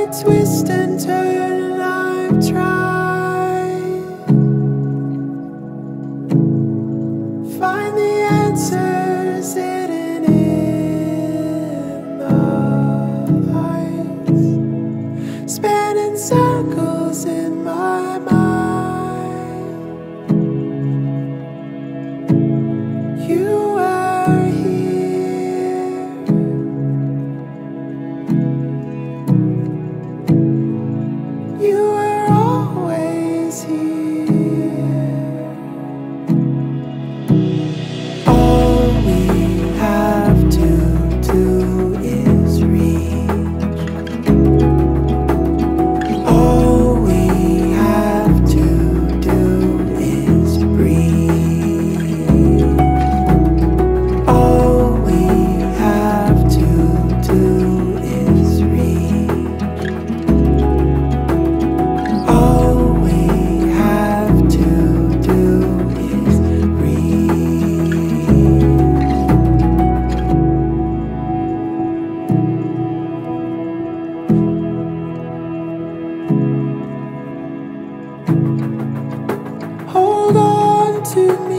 twist and turn, I've tried. Find the answers hidden in the lights, spinning circles in my mind. You are here. You are always here. All we have to do is reach. All we have to do is breathe. All we have to do is reach. All we have to do is breathe. Hold on to me.